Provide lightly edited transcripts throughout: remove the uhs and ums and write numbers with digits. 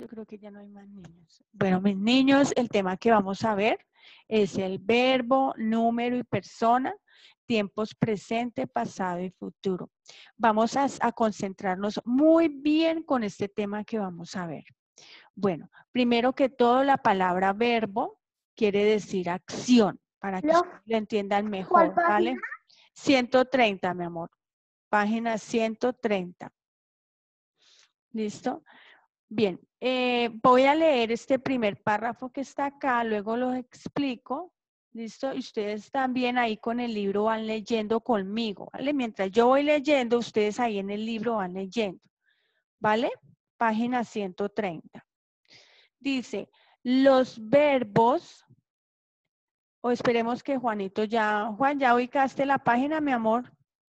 Yo creo que ya no hay más niños. Bueno, mis niños, el tema que vamos a ver es el verbo, número y persona, tiempos presente, pasado y futuro. Vamos a concentrarnos muy bien con este tema que vamos a ver. Bueno, primero que todo, la palabra verbo quiere decir acción, para que ustedes lo entiendan mejor, ¿vale? 130, mi amor. Página 130. ¿Listo? Bien, voy a leer este primer párrafo que está acá, luego lo explico, ¿listo? Y ustedes también ahí con el libro van leyendo conmigo, ¿vale? Mientras yo voy leyendo, ustedes ahí en el libro van leyendo, ¿vale? Página 130. Dice, los verbos, o esperemos que Juanito ya, Juan, ¿ya ubicaste la página, mi amor?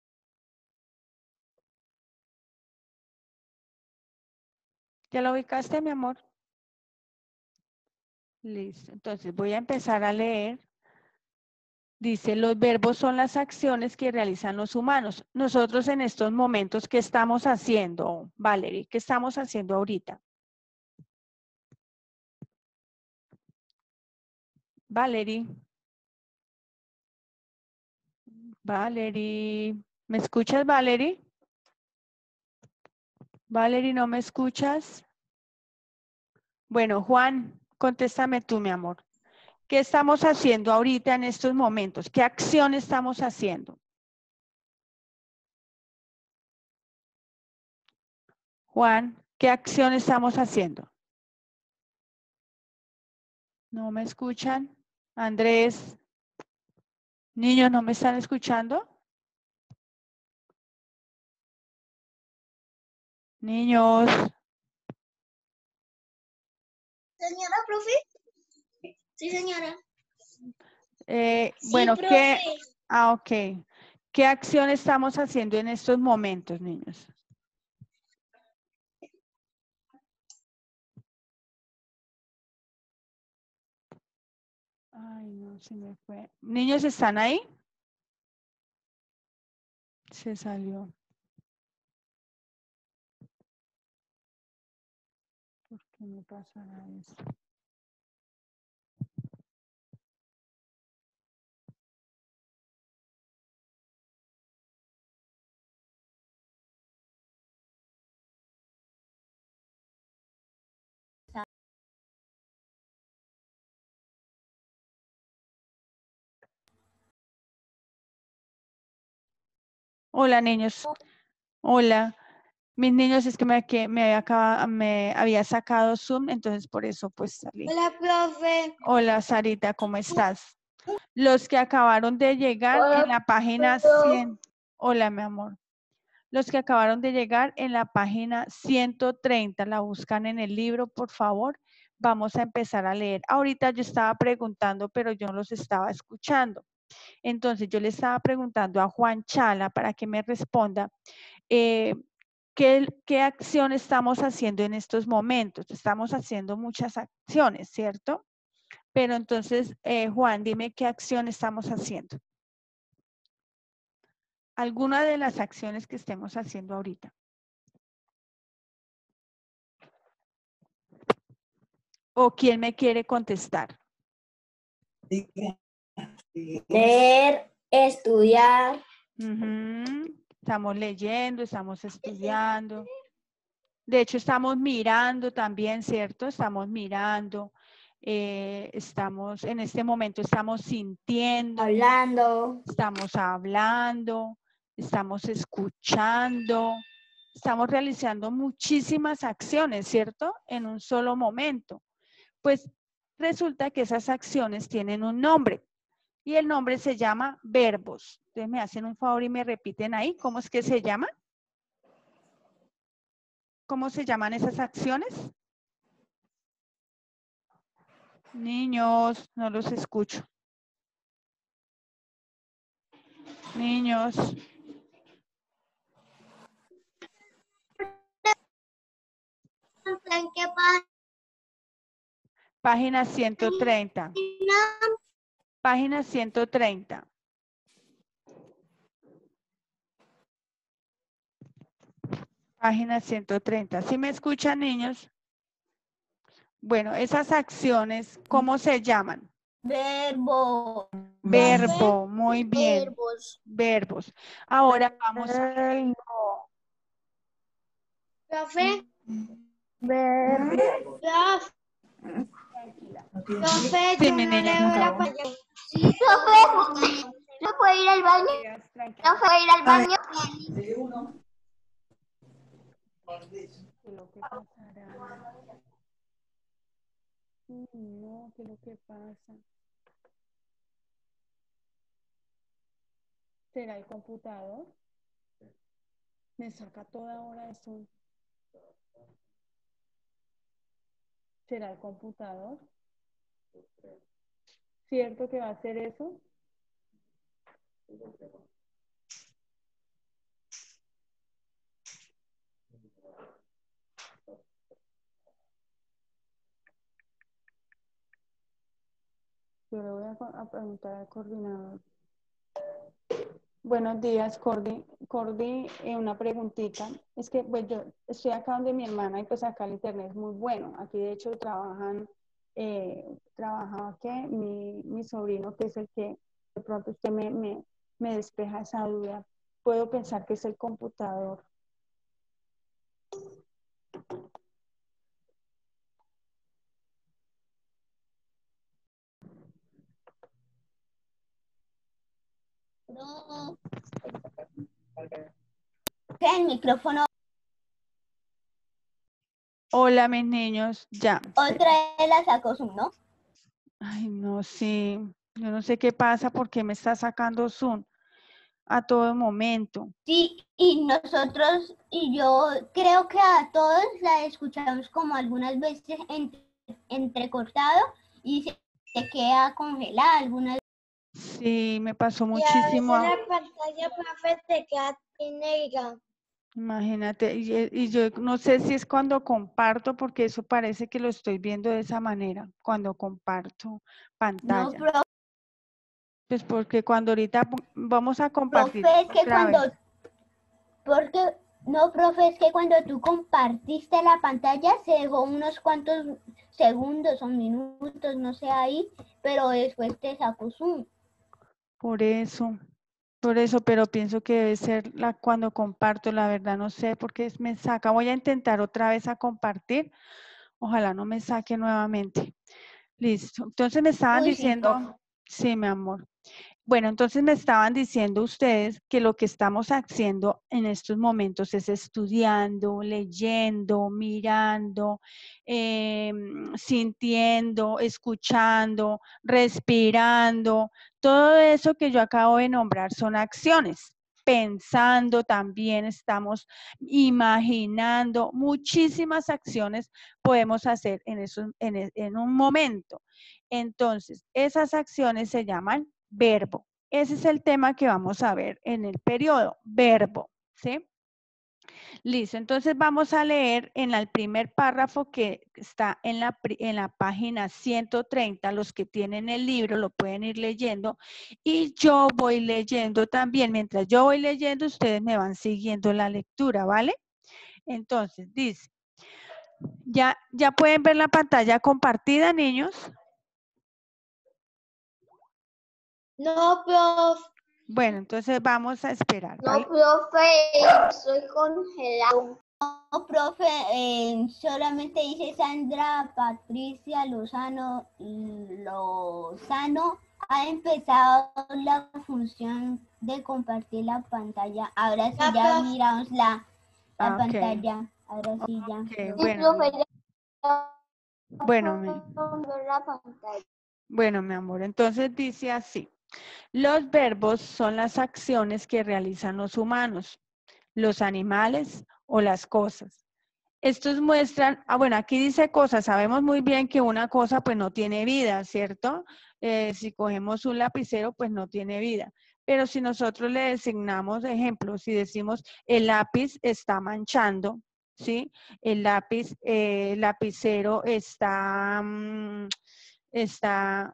¿Ya la ubicaste, mi amor? Listo, entonces voy a empezar a leer. Dice, los verbos son las acciones que realizan los humanos. Nosotros en estos momentos, ¿qué estamos haciendo, Valerie? ¿Qué estamos haciendo ahorita? Valerie. Valerie. ¿Me escuchas, Valerie? Valerie, ¿no me escuchas? Bueno, Juan, contéstame tú, mi amor. ¿Qué estamos haciendo ahorita en estos momentos? ¿Qué acción estamos haciendo? Juan, ¿qué acción estamos haciendo? ¿No me escuchan? Andrés, niños, ¿no me están escuchando? Niños. Señora, profe. Sí, señora. Bueno, sí, profe. ok. ¿Qué acción estamos haciendo en estos momentos, niños? Ay, no, se me fue. ¿Niños están ahí? Se salió. ¿Por qué me pasará eso? Hola, niños. Hola. Mis niños, es que me había sacado Zoom, entonces por eso pues salí. Hola, profe. Hola, Sarita, ¿cómo estás? Los que acabaron de llegar Hola, en la página 100. Hola, mi amor. Los que acabaron de llegar en la página 130, la buscan en el libro, por favor. Vamos a empezar a leer. Ahorita yo estaba preguntando, pero yo no los estaba escuchando. Entonces yo le estaba preguntando a Juan Chala para que me responda qué acción estamos haciendo en estos momentos. Estamos haciendo muchas acciones, ¿cierto? Pero entonces, Juan, dime qué acción estamos haciendo. Alguna de las acciones que estemos haciendo ahorita. ¿O quién me quiere contestar? Leer, estudiar. Estamos leyendo, estamos estudiando. De hecho, estamos mirando también, ¿cierto? Estamos mirando. Estamos, en este momento estamos sintiendo. Hablando. Estamos hablando. Estamos escuchando. Estamos realizando muchísimas acciones, ¿cierto? En un solo momento. Pues resulta que esas acciones tienen un nombre y el nombre se llama verbos. Entonces me hacen un favor y me repiten ahí, ¿cómo es que se llama? ¿Cómo se llaman esas acciones? Niños, no los escucho. Niños. ¿En qué página? Página 130. Página 130. Página 130. ¿Sí me escuchan, niños? Bueno, esas acciones, ¿cómo se llaman? Verbo. Verbo, muy bien. Verbos. Verbos. Ahora vamos a... Profe. Verbo. Profe, Sí, yo mi no niña, leo por la favor. pantalla. Sí, profe. ¿No puedo ir al baño? Tranquila. ¿No puedo ir al A ver, baño? ¿qué es lo que pasará? No, ¿qué es lo que pasa? ¿Será el computador? Me saca toda hora eso. ¿Será el computador? ¿Cierto que va a hacer eso? Yo le voy a preguntar al coordinador. Buenos días, Cordy. Cordy, una preguntita. Es que pues, yo estoy acá donde mi hermana y pues acá el internet es muy bueno. Aquí de hecho trabaja ¿qué? Mi sobrino, que es el que de pronto usted me despeja esa duda. Puedo pensar que es el computador. No. ¿Qué? El micrófono. Hola, mis niños. Ya. Otra vez la sacó Zoom, ¿no? Ay, no, sí. Yo no sé qué pasa porque me está sacando Zoom a todo momento. Sí, y nosotros, y yo creo que a todos la escuchamos como algunas veces entrecortado y se queda congelada algunas. Sí, me pasó Y a muchísimo. veces la pantalla, profe, te queda negra. Imagínate, y yo no sé si es cuando comparto, porque eso parece que lo estoy viendo de esa manera, cuando comparto No, pantalla. Pues porque cuando ahorita vamos a compartir profe, es que otra vez. porque, no, profe, es que cuando tú compartiste la pantalla se dejó unos cuantos segundos o minutos, no sé ahí, pero después te sacó Zoom. Por eso, pero pienso que debe ser cuando comparto, la verdad no sé, porque me saca. Voy a intentar otra vez a compartir. Ojalá no me saque nuevamente. Listo. Entonces me estaban Uy, sí, profe. diciendo, sí, mi amor. Bueno, entonces me estaban diciendo ustedes que lo que estamos haciendo en estos momentos es estudiando, leyendo, mirando, sintiendo, escuchando, respirando. Todo eso que yo acabo de nombrar son acciones. Pensando también estamos imaginando, muchísimas acciones podemos hacer en un momento. Entonces, esas acciones se llaman verbo. Ese es el tema que vamos a ver en el periodo, verbo, ¿sí? Listo, entonces vamos a leer en el primer párrafo que está en la página 130, los que tienen el libro lo pueden ir leyendo y yo voy leyendo también, mientras yo voy leyendo ustedes me van siguiendo la lectura, ¿vale? Entonces dice, ¿ya pueden ver la pantalla compartida, niños? No, profe. Bueno, entonces vamos a esperar, ¿vale? No, profe, soy congelado. No, profe, solamente dice Sandra Patricia Lozano ha empezado la función de compartir la pantalla. Ahora sí ya miramos la Ah, ok. pantalla. Ahora sí ya. Ok, Sí, bueno, profe, bueno, la pantalla. bueno, mi amor, entonces dice así. Los verbos son las acciones que realizan los humanos, los animales o las cosas. Estos muestran, bueno, aquí dice cosas, sabemos muy bien que una cosa pues no tiene vida, ¿cierto? Si cogemos un lapicero pues no tiene vida, pero si nosotros le designamos ejemplos, si decimos el lápiz está manchando, ¿sí? El lapicero está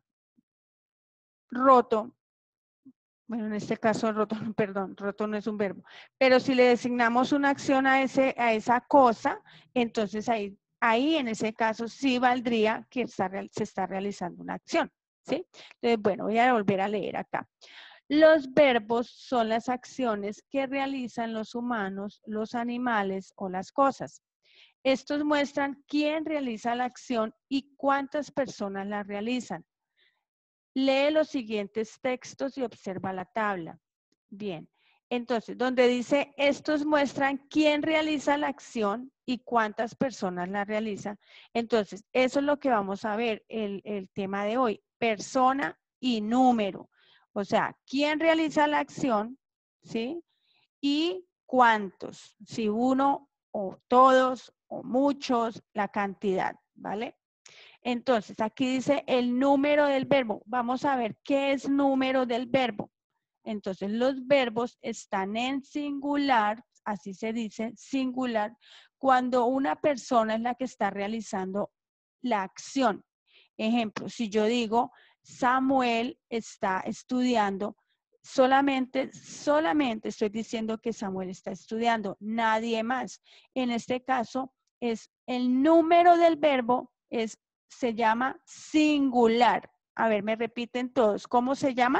roto. Bueno, en este caso roto, perdón, roto no es un verbo, pero si le designamos una acción a esa cosa, entonces ahí ahí en ese caso sí valdría que se está realizando una acción, ¿sí? Entonces, bueno, voy a volver a leer acá. Los verbos son las acciones que realizan los humanos, los animales o las cosas. Estos muestran quién realiza la acción y cuántas personas la realizan. Lee los siguientes textos y observa la tabla. Bien, entonces, donde dice, estos muestran quién realiza la acción y cuántas personas la realizan. Entonces, eso es lo que vamos a ver, el tema de hoy, persona y número. O sea, quién realiza la acción, ¿sí? Y cuántos, si uno o todos o muchos, la cantidad, ¿vale? Entonces, aquí dice el número del verbo. Vamos a ver qué es número del verbo. Entonces, los verbos están en singular, así se dice, singular, cuando una persona es la que está realizando la acción. Ejemplo, si yo digo, Samuel está estudiando, solamente estoy diciendo que Samuel está estudiando, nadie más. En este caso, es el número del verbo se llama singular. A ver, me repiten todos. ¿Cómo se llama?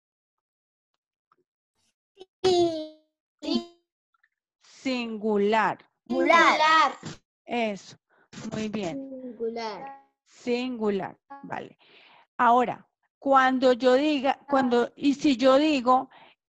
Singular. Singular. Eso. Muy bien. Singular. Singular. Vale. Ahora, cuando yo diga, si yo digo,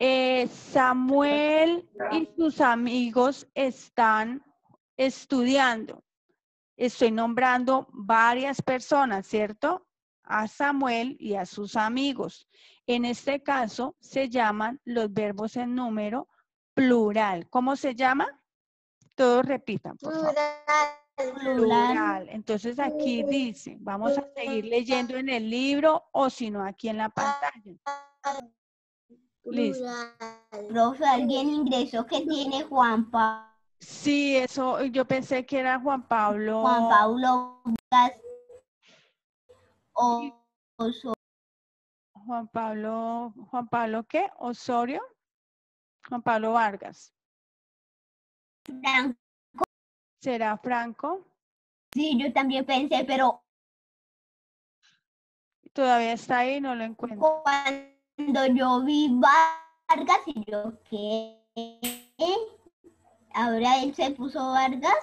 Samuel y sus amigos están estudiando. Estoy nombrando varias personas, ¿cierto? A Samuel y a sus amigos. En este caso se llaman los verbos en número plural. ¿Cómo se llama? Todos repitan, por favor. Plural. Entonces aquí dice, vamos a seguir leyendo en el libro o si no aquí en la pantalla. Listo. Profe, alguien ingresó que tiene Juan Pablo. Sí, eso yo pensé que era Juan Pablo. Juan Pablo Vargas Osorio. Juan Pablo, ¿qué? Osorio. Juan Pablo Vargas. Franco. ¿Será Franco? Sí, yo también pensé, pero Todavía está ahí, no lo encuentro. cuando yo vi Vargas y yo, ¿qué? Ahora él se puso Vargas.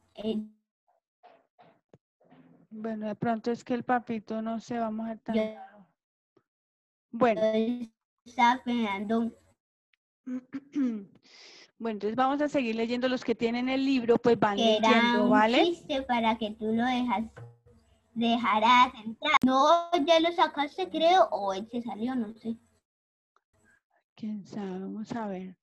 Bueno, de pronto es que el papito no se va a mojar tan Yo raro. Bueno. estaba pensando. Bueno, entonces vamos a seguir leyendo los que tienen el libro, pues van Que era leyendo, un ¿vale? chiste para que tú lo dejaras entrar. No, ya lo sacaste, creo, o él se salió, no sé. ¿Quién sabe? Vamos a ver.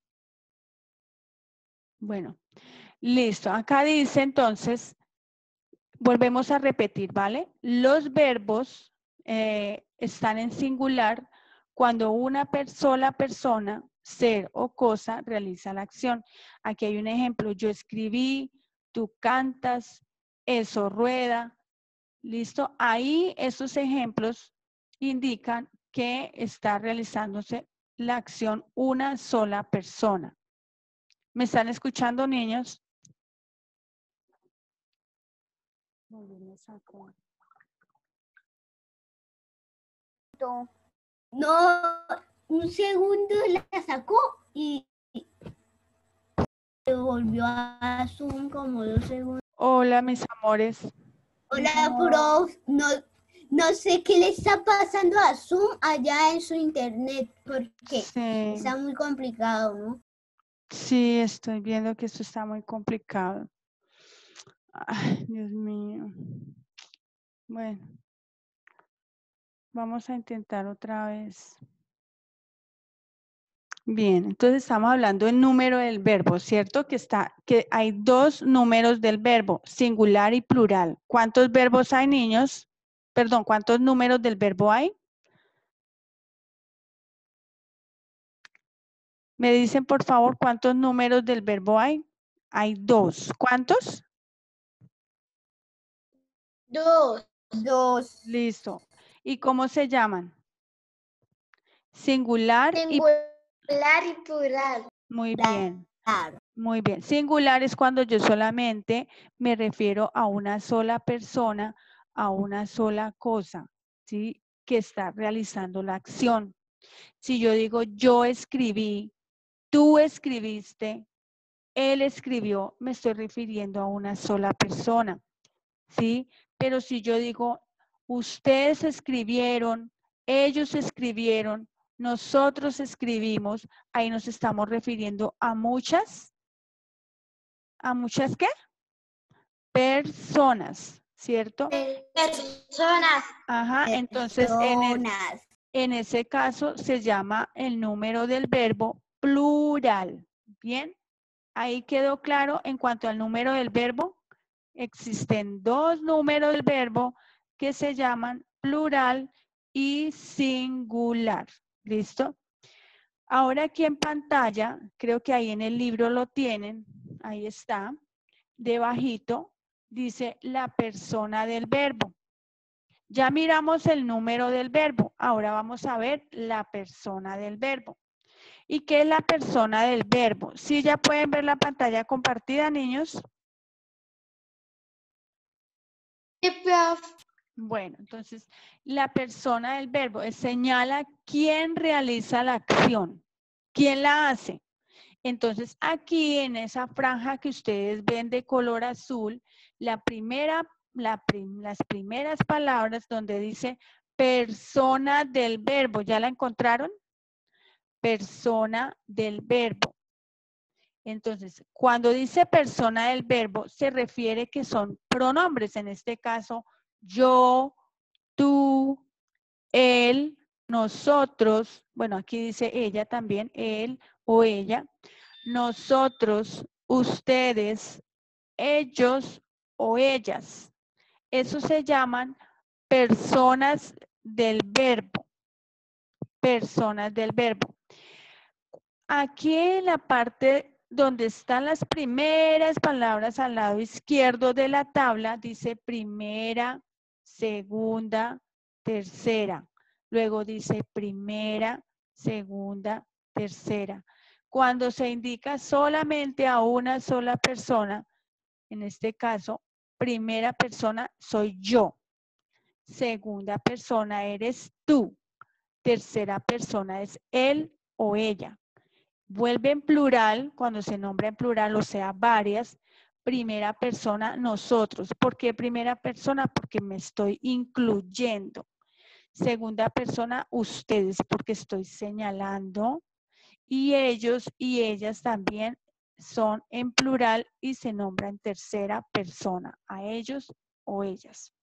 Bueno, listo. Acá dice entonces, volvemos a repetir, ¿vale? Los verbos están en singular cuando una sola persona, ser o cosa, realiza la acción. Aquí hay un ejemplo. Yo escribí, tú cantas, eso rueda. ¿Listo? Ahí esos ejemplos indican que está realizándose la acción una sola persona. ¿Me están escuchando, niños? No, un segundo la sacó y volvió a Zoom como 2 segundos. Hola, mis amores. Hola, prof. No sé qué le está pasando a Zoom allá en su internet, porque Sí, está muy complicado, ¿no? sí, estoy viendo que esto está muy complicado. Ay, Dios mío. Bueno, vamos a intentar otra vez. Bien, entonces estamos hablando del número del verbo, ¿cierto? Que hay dos números del verbo, singular y plural. ¿Cuántos verbos hay, niños? Perdón, ¿cuántos números del verbo hay? Me dicen, por favor, ¿cuántos números del verbo hay? Hay dos. ¿Cuántos? Dos. Listo. ¿Y cómo se llaman? Singular y Singular y plural. muy bien. Claro. Muy bien. Singular es cuando yo solamente me refiero a una sola persona, a una sola cosa, ¿sí? Que está realizando la acción. Si yo digo yo escribí, tú escribiste, él escribió, me estoy refiriendo a una sola persona, ¿sí? Pero si yo digo ustedes escribieron, ellos escribieron, nosotros escribimos, ahí nos estamos refiriendo ¿a qué? Personas, ¿cierto? Personas. Ajá, entonces en ese caso se llama el número del verbo plural. Bien, ahí quedó claro en cuanto al número del verbo. Existen dos números del verbo que se llaman plural y singular. ¿Listo? Ahora aquí en pantalla, creo que ahí en el libro lo tienen, ahí está, debajito, dice la persona del verbo. Ya miramos el número del verbo, ahora vamos a ver la persona del verbo. ¿Y qué es la persona del verbo? ¿Sí ya pueden ver la pantalla compartida, niños? Bueno, entonces la persona del verbo señala quién realiza la acción, quién la hace. Entonces aquí en esa franja que ustedes ven de color azul, las primeras palabras donde dice persona del verbo, ¿ya la encontraron? Persona del verbo. Entonces, cuando dice persona del verbo, se refiere que son pronombres. En este caso, yo, tú, él, nosotros. Bueno, aquí dice ella también, él o ella. Nosotros, ustedes, ellos o ellas. Eso se llaman personas del verbo. Personas del verbo. Aquí en la parte donde están las primeras palabras al lado izquierdo de la tabla, dice primera, segunda, tercera. Luego dice primera, segunda, tercera. Cuando se indica solamente a una sola persona, en este caso, primera persona soy yo. Segunda persona eres tú. Tercera persona es él o ella. Vuelve en plural cuando se nombra en plural, o sea, varias. Primera persona, nosotros. ¿Por qué primera persona? Porque me estoy incluyendo. Segunda persona, ustedes, porque estoy señalando. Y ellos y ellas también son en plural y se nombra en tercera persona, a ellos o ellas.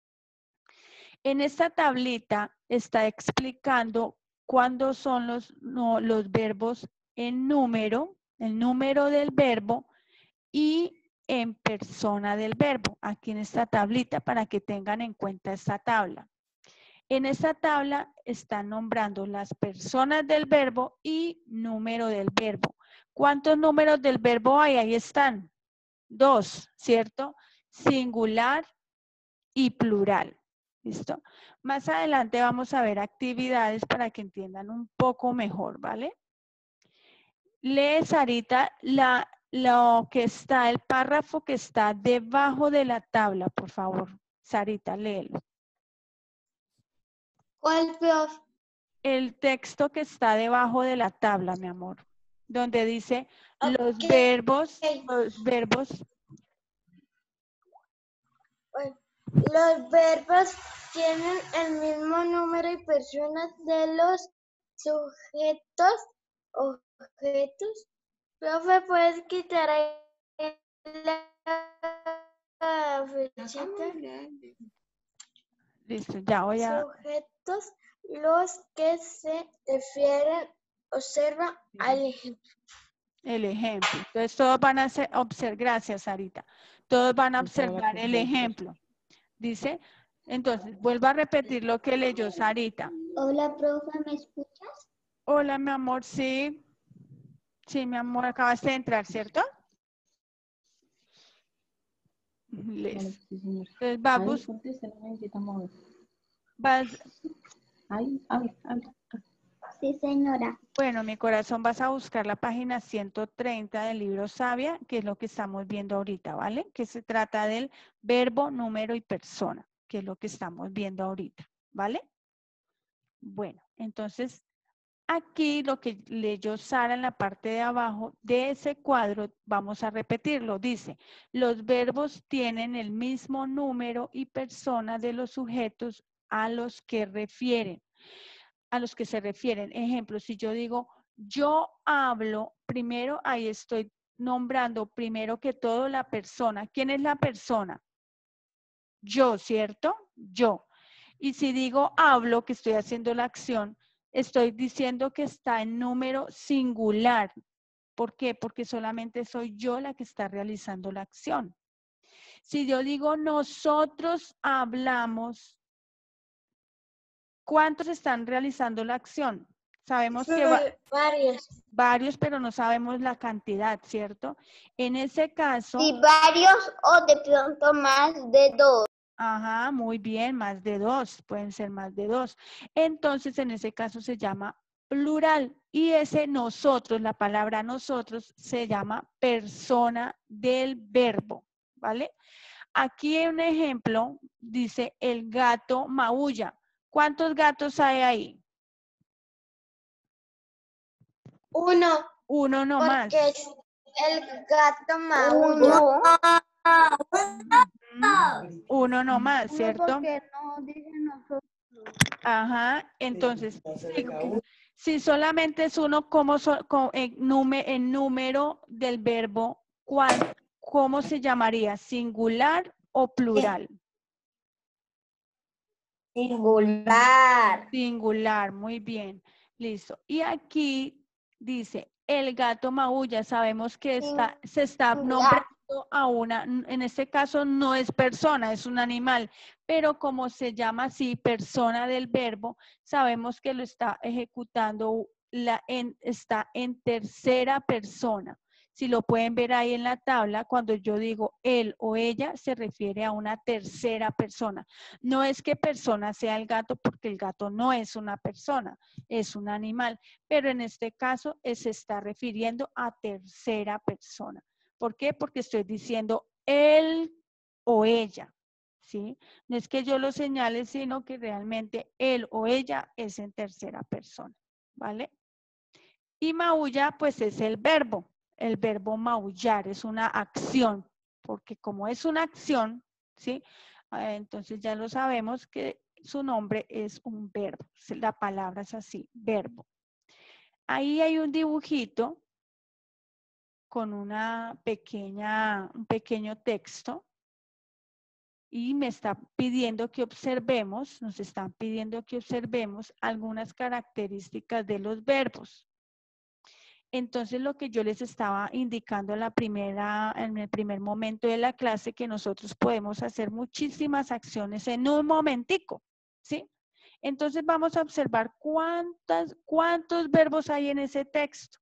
En esta tablita está explicando cuándo son los verbos en número, el número del verbo y en persona del verbo, aquí en esta tablita para que tengan en cuenta esta tabla. En esta tabla están nombrando las personas del verbo y número del verbo. ¿Cuántos números del verbo hay? Ahí están. 2, ¿cierto? Singular y plural. ¿Listo? Más adelante vamos a ver actividades para que entiendan un poco mejor, ¿vale? Lee, Sarita, lo que está, el párrafo que está debajo de la tabla, por favor. Sarita, léelo. ¿Cuál, prof? El texto que está debajo de la tabla, mi amor, donde dice los Ok. verbos. Los verbos tienen el mismo número y personas de los sujetos, objetos. Profe, ¿puedes quitar ahí la flechita? Listo, ya voy a... Sujetos, los que se refieren, observa al ejemplo. El ejemplo. Entonces todos van a observar, gracias Sarita, todos van a observar el ejemplo. Dice, entonces vuelvo a repetir lo que leyó Sarita. Hola, profe, ¿me escuchas? Hola, mi amor, sí. Sí, mi amor, acabas de entrar, ¿cierto? Listo. Entonces vamos. Vas, Sí, señora. Bueno, mi corazón, vas a buscar la página 130 del libro Sabia, que es lo que estamos viendo ahorita, ¿vale? Que se trata del verbo, número y persona, que es lo que estamos viendo ahorita, ¿vale? Bueno, entonces aquí lo que leyó Sara en la parte de abajo de ese cuadro, vamos a repetirlo, dice, los verbos tienen el mismo número y persona de los sujetos a los que refieren, a los que se refieren. Ejemplo, si yo digo, yo hablo, primero ahí estoy nombrando primero que todo la persona. ¿Quién es la persona? Yo, ¿cierto? Yo. Y si digo hablo, que estoy haciendo la acción, estoy diciendo que está en número singular. ¿Por qué? Porque solamente soy yo la que está realizando la acción. Si yo digo nosotros hablamos, ¿cuántos están realizando la acción? Sabemos que varios, pero no sabemos la cantidad, ¿cierto? En ese caso... Sí, varios o de pronto más de 2. Ajá, muy bien, más de 2, pueden ser más de 2. Entonces, en ese caso se llama plural y ese nosotros, la palabra nosotros, se llama persona del verbo, ¿vale? Aquí hay un ejemplo, dice el gato maulla. ¿Cuántos gatos hay ahí? Uno, Uno nomás. porque el gato maulla. Uno nomás, ¿cierto? Porque no dicen nosotros. Ajá, entonces, si solamente es uno, en número del verbo, ¿cómo se llamaría? ¿Singular o plural? Singular. Singular, muy bien, listo. Y aquí dice, el gato maulla, sabemos que se está nombrando a una, en este caso no es persona, es un animal, pero como se llama así, persona del verbo, sabemos que lo está ejecutando, está en tercera persona. Si lo pueden ver ahí en la tabla, cuando yo digo él o ella, se refiere a una tercera persona. No es que persona sea el gato, porque el gato no es una persona, es un animal, pero en este caso se está refiriendo a tercera persona. ¿Por qué? Porque estoy diciendo él o ella, ¿sí? No es que yo lo señale, sino que realmente él o ella es en tercera persona, ¿vale? Y maulla, pues es el verbo maullar, es una acción, porque como es una acción, ¿sí? Entonces ya lo sabemos que su nombre es un verbo, la palabra es así, verbo. Ahí hay un dibujito con un pequeño texto y me está pidiendo que observemos, nos están pidiendo que observemos algunas características de los verbos. Entonces, lo que yo les estaba indicando en el primer momento de la clase, que nosotros podemos hacer muchísimas acciones en un momentico, ¿sí? Entonces, vamos a observar cuántos verbos hay en ese texto.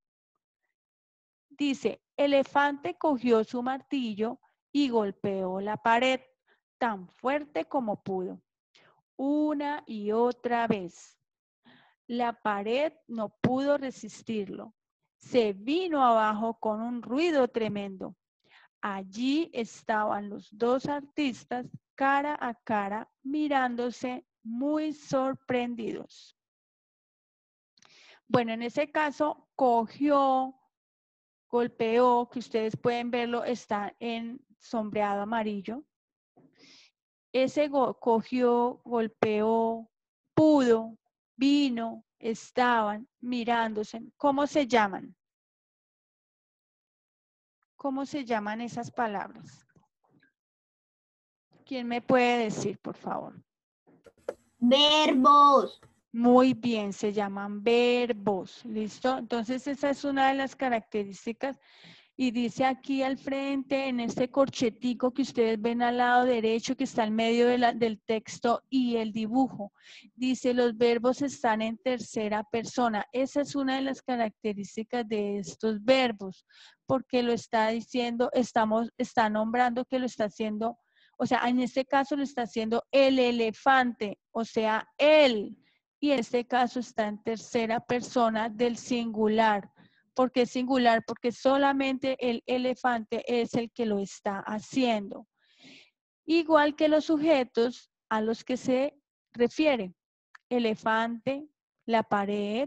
Dice, elefante cogió su martillo y golpeó la pared tan fuerte como pudo, una y otra vez. La pared no pudo resistirlo. Se vino abajo con un ruido tremendo. Allí estaban los dos artistas cara a cara mirándose muy sorprendidos. Bueno, en ese caso, cogió, golpeó, que ustedes pueden verlo, está en sombreado amarillo. Ese cogió, golpeó, pudo, vino, estaban mirándose. ¿Cómo se llaman? ¿Cómo se llaman esas palabras? ¿Quién me puede decir, por favor? Verbos. Muy bien, se llaman verbos, ¿listo? Entonces esa es una de las características y dice aquí al frente en este corchetico que ustedes ven al lado derecho que está en medio del texto y el dibujo. Dice los verbos están en tercera persona. Esa es una de las características de estos verbos porque lo está diciendo, está nombrando que lo está haciendo, o sea, en este caso lo está haciendo el elefante, o sea, él. y en este caso está en tercera persona del singular. ¿Por qué singular? Porque solamente el elefante es el que lo está haciendo. Igual que los sujetos a los que se refiere. Elefante, la pared.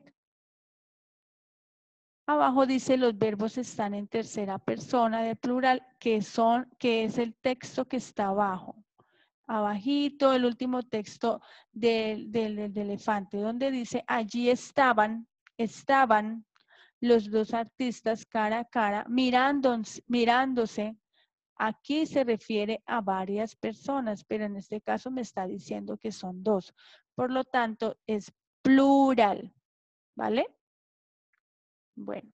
Abajo dice los verbos están en tercera persona de plural, que es el texto que está abajo. Abajito, el último texto del elefante, donde dice allí estaban los dos artistas cara a cara mirándose. Aquí se refiere a varias personas, pero en este caso me está diciendo que son dos. Por lo tanto, es plural, ¿vale? Bueno.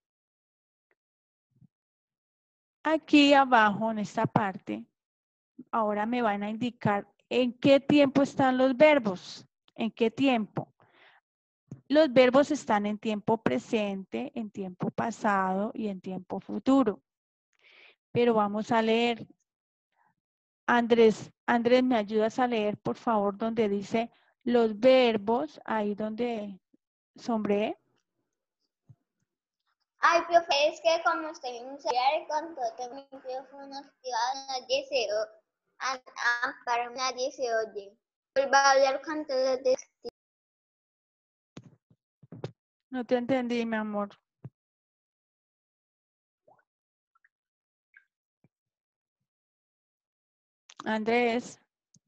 Aquí abajo, en esta parte, ahora me van a indicar en qué tiempo están los verbos. ¿En qué tiempo? Los verbos están en tiempo presente, en tiempo pasado y en tiempo futuro. Pero vamos a leer. Andrés, ¿me ayudas a leer, por favor, donde dice los verbos, ahí donde sombré? Ay, profe, es que como estoy en un celular con todo el micrófono activado, nadie se oye. Para nadie se oye. Vuelva a hablar con todo de... No te entendí, mi amor. Andrés.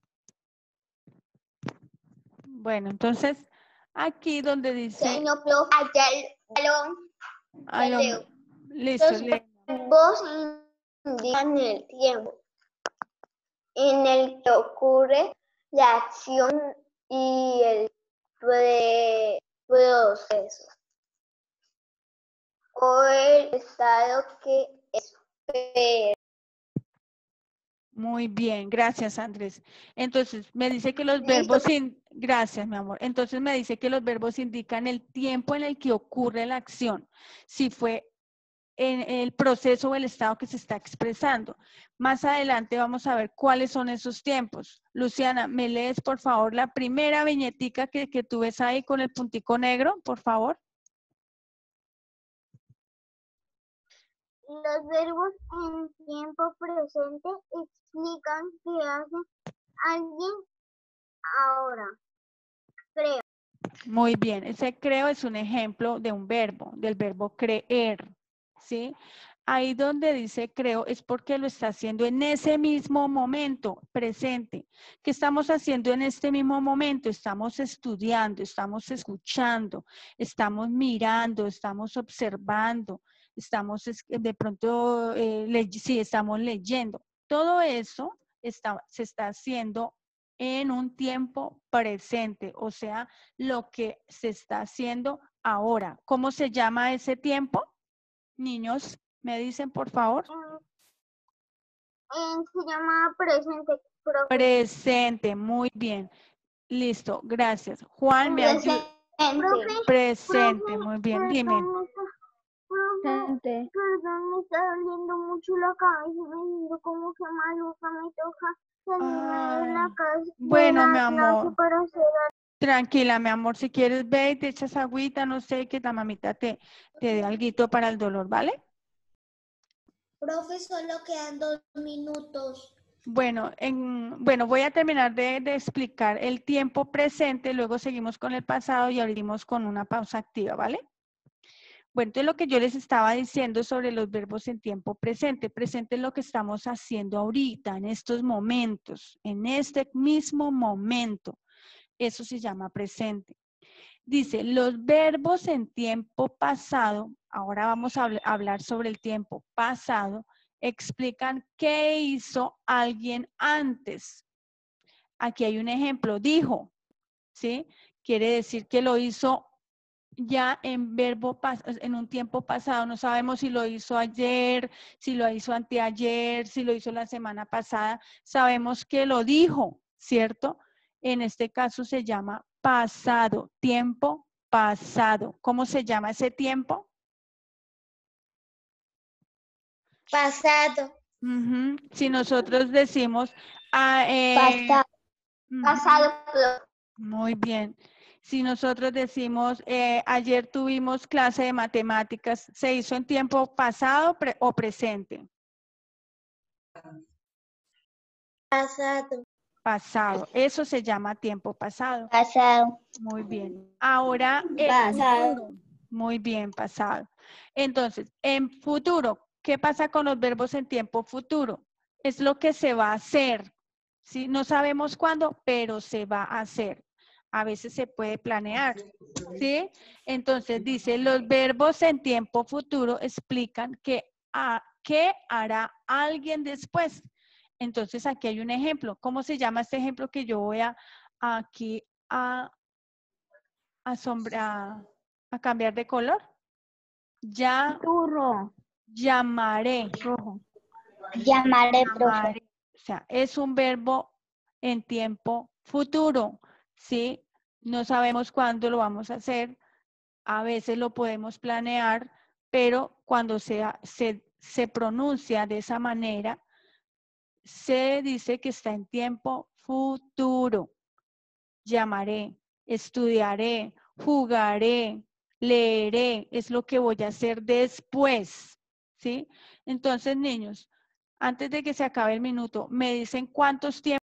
Bueno, entonces, aquí donde dice... Señor profe, allá Ah, ya leo. listo, Los lee. verbos indican el tiempo en el que ocurre la acción y el proceso o el estado que espera. Muy bien, gracias, Andrés. Entonces, me dice que los verbos... Gracias, mi amor. Entonces, me dice que los verbos indican el tiempo en el que ocurre la acción. Si fue en el proceso o el estado que se está expresando. Más adelante vamos a ver cuáles son esos tiempos. Luciana, ¿me lees, por favor, la primera viñetica que tú ves ahí con el puntico negro, por favor? Los verbos en tiempo presente explican qué hace alguien ahora. Creo. Muy bien, ese creo es un ejemplo de un verbo, del verbo creer, ¿sí? Ahí donde dice creo es porque lo está haciendo en ese mismo momento presente. ¿Qué estamos haciendo en este mismo momento? Estamos estudiando, estamos escuchando, estamos mirando, estamos observando, estamos de pronto, sí, estamos leyendo. Todo eso se está haciendo en un tiempo presente, o sea, lo que se está haciendo ahora. ¿Cómo se llama ese tiempo? Niños, ¿me dicen, por favor? Se llama presente, profe. Presente, muy bien. Listo, gracias. Juan, me ayuda. Presente, muy bien. Dime. Presente. Perdón, me está doliendo mucho la cabeza, me siento como que maluca, me toca salirme de la casa. Bueno, mi amor. Clase para hacer... Tranquila, mi amor, si quieres ve y te echas agüita, no sé, que la mamita te dé alguito para el dolor, ¿vale? Profe, solo quedan 2 minutos. Bueno, voy a terminar de explicar el tiempo presente, luego seguimos con el pasado y abrimos con una pausa activa, ¿vale? Bueno, entonces lo que yo les estaba diciendo sobre los verbos en tiempo presente. Presente es lo que estamos haciendo ahorita, en estos momentos, en este mismo momento. Eso se llama presente. Dice, los verbos en tiempo pasado, ahora vamos a hablar sobre el tiempo pasado, explican qué hizo alguien antes. Aquí hay un ejemplo, dijo, ¿sí? Quiere decir que lo hizo ya en un tiempo pasado. No sabemos si lo hizo ayer, si lo hizo anteayer, si lo hizo la semana pasada. Sabemos que lo dijo, ¿cierto? En este caso se llama pasado, tiempo pasado. ¿Cómo se llama ese tiempo? Pasado. Si nosotros decimos... Pasado. Muy bien. Si nosotros decimos, ayer tuvimos clase de matemáticas, ¿se hizo en tiempo pasado o presente? Pasado. Pasado. Eso se llama tiempo pasado. Pasado. Muy bien. Ahora el futuro. Muy bien, pasado. Entonces, en futuro, ¿qué pasa con los verbos en tiempo futuro? Es lo que se va a hacer. ¿Sí? No sabemos cuándo, pero se va a hacer. A veces se puede planear. ¿Sí? Entonces, dice, los verbos en tiempo futuro explican qué hará alguien después. Entonces, aquí hay un ejemplo. ¿Cómo se llama este ejemplo que yo voy aquí a cambiar de color? Futuro. Llamaré. Rojo. Llamaré, profe. Llamaré. O sea, es un verbo en tiempo futuro, ¿sí? No sabemos cuándo lo vamos a hacer. A veces lo podemos planear, pero cuando se pronuncia de esa manera, se dice que está en tiempo futuro. Llamaré, estudiaré, jugaré, leeré, es lo que voy a hacer después, ¿sí? Entonces, niños, antes de que se acabe el minuto, me dicen cuántos tiempos